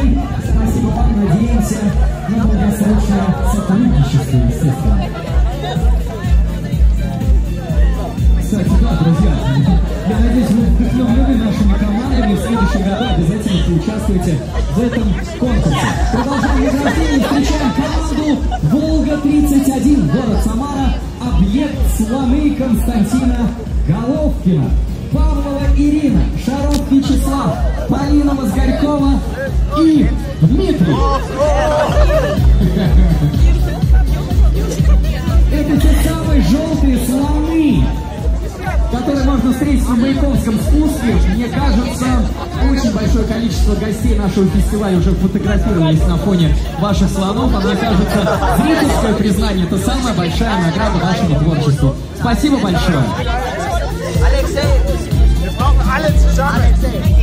Большой спасибо вам, надеемся на долгосрочное сотрудничество, естественно. Кстати, да, друзья, я надеюсь, вы вдохновлены нашими командами. В следующем году обязательно поучаствуйте в этом конкурсе. Продолжаем награждение. Встречаем команду «Волга-31», город Самара, объект слоны Константина Головкина. Павлова Ирина, Шаров Вячеслав, Полина Мозгорькова и Дмитрий. Это те самые желтые слоны, которые можно встретить на Маяковском спуске. Мне кажется, очень большое количество гостей нашего фестиваля уже фотографировались на фоне ваших слонов. А мне кажется, зрительское признание — это самая большая награда нашему творчеству. Спасибо большое.